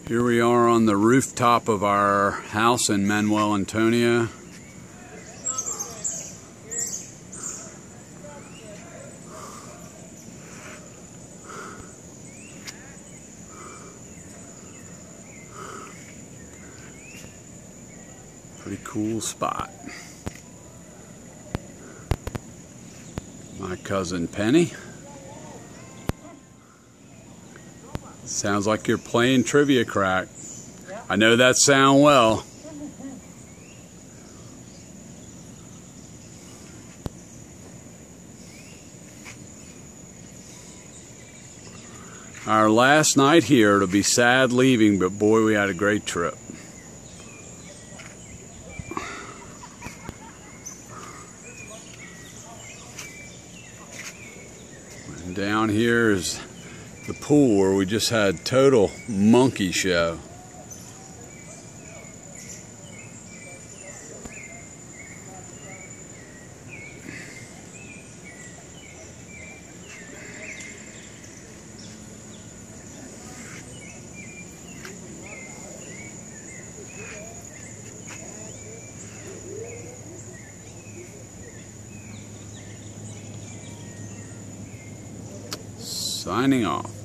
Here we are on the rooftop of our house in Manuel Antonio. Pretty cool spot. My cousin Penny. Sounds like you're playing trivia crack. I know that sound well. Our last night here, it'll be sad leaving, but boy, we had a great trip. And down here is the pool where we just had total monkey show. Signing off.